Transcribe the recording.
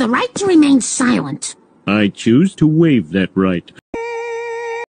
the right to remain silent. I choose to waive that right.